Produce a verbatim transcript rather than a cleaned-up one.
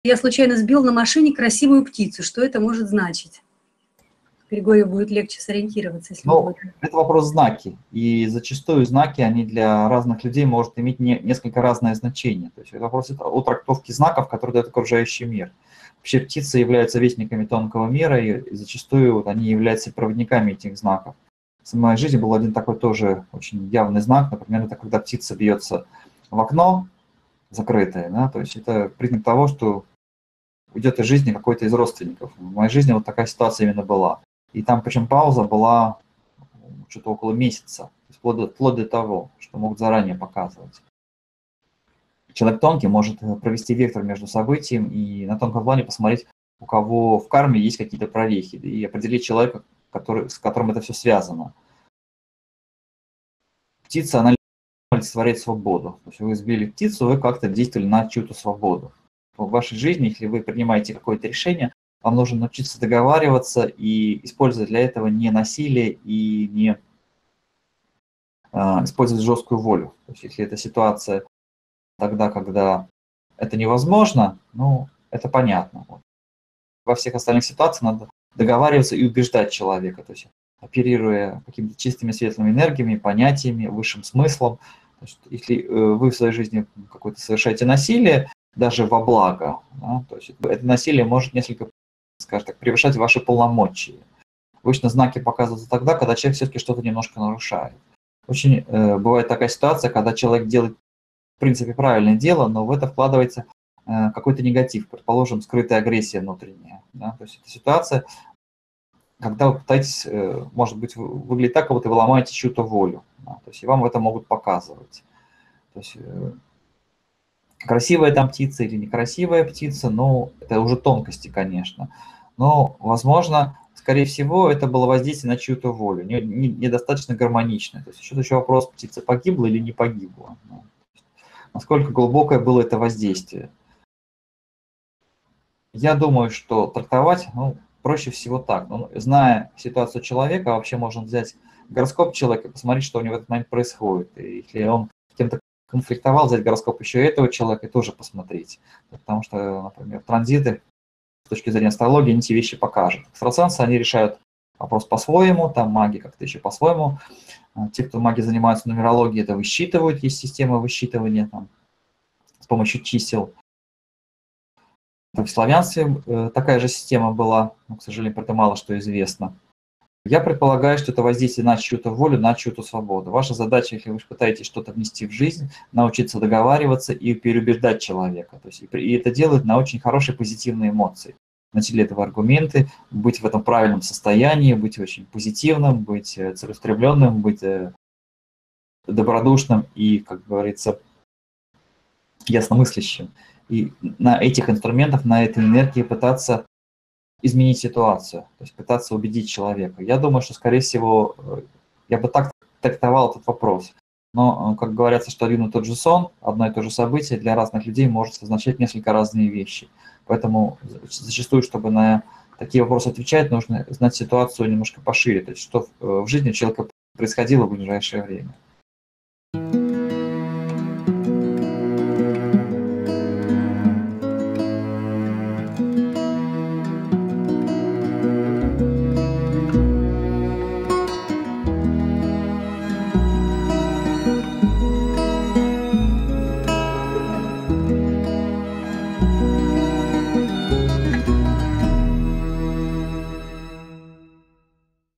Я случайно сбил на машине красивую птицу. Что это может значить? Григорию будет легче сориентироваться, если Ну, будет. это вопрос знаки. И зачастую знаки, они для разных людей могут иметь не, несколько разное значение. То есть это вопрос о трактовке знаков, которые дает окружающий мир. Вообще птицы являются вестниками тонкого мира, и зачастую вот они являются проводниками этих знаков. В моей жизни был один такой тоже очень явный знак. Например, это когда птица бьется в окно закрытое. Да? То есть это признак того, что уйдет из жизни какой-то из родственников. В моей жизни вот такая ситуация именно была. И там причем пауза была что-то около месяца, вплоть до, вплоть до того, что могут заранее показывать. Человек тонкий может провести вектор между событием и на тонком плане посмотреть, у кого в карме есть какие-то прорехи, и определить человека, который, с которым это все связано. Птица, она олицетворяет свободу. То есть вы сбили птицу, вы как-то действовали на чью-то свободу. В вашей жизни, если вы принимаете какое-то решение, вам нужно научиться договариваться и использовать для этого не насилие и не э, использовать жесткую волю. То есть если эта ситуация тогда, когда это невозможно, ну, это понятно. Вот. Во всех остальных ситуациях надо договариваться и убеждать человека, то есть оперируя какими-то чистыми светлыми энергиями, понятиями, высшим смыслом. То есть, если вы в своей жизни какое-то совершаете насилие, даже во благо, да, то есть это насилие может несколько, скажем так, превышать ваши полномочия. Обычно знаки показываются тогда, когда человек все-таки что-то немножко нарушает. Очень э, бывает такая ситуация, когда человек делает в принципе правильное дело, но в это вкладывается э, какой-то негатив, предположим, скрытая агрессия внутренняя. Да? То есть это ситуация, когда вы пытаетесь, э, может быть, выглядит так, как будто вы ломаете чью-то волю. Да? То есть и вам это могут показывать. То есть, э, красивая там птица или некрасивая птица, ну, это уже тонкости, конечно. Но, возможно, скорее всего, это было воздействие на чью-то волю, не, не, недостаточно гармоничное. То есть еще, еще вопрос, птица погибла или не погибла. Ну, насколько глубокое было это воздействие. Я думаю, что трактовать, ну, проще всего так. Ну, зная ситуацию человека, вообще можно взять гороскоп человека и посмотреть, что у него в этот момент происходит. И если он кем-то конфликтовал, взять гороскоп еще этого человека и тоже посмотреть. Потому что, например, транзиты с точки зрения астрологии, они эти вещи покажут. Экстрасенсы, они решают вопрос по-своему, там маги как-то еще по-своему. Те, кто маги занимаются нумерологией, это высчитывают, есть система высчитывания там, с помощью чисел. В славянстве такая же система была, но, к сожалению, про это мало что известно. Я предполагаю, что это воздействие на чью-то волю, на чью-то свободу. Ваша задача, если вы пытаетесь что-то внести в жизнь, научиться договариваться и переубеждать человека. То есть, и это делать на очень хорошие позитивные эмоции. Найти для этого аргументы, быть в этом правильном состоянии, быть очень позитивным, быть целеустремленным, быть добродушным и, как говорится, ясномыслящим. И на этих инструментах, на этой энергии пытаться изменить ситуацию, то есть пытаться убедить человека. Я думаю, что, скорее всего, я бы так трактовал этот вопрос. Но, как говорится, что один и тот же сон, одно и то же событие для разных людей может означать несколько разные вещи. Поэтому зачастую, чтобы на такие вопросы отвечать, нужно знать ситуацию немножко пошире, то есть что в жизни человека происходило в ближайшее время.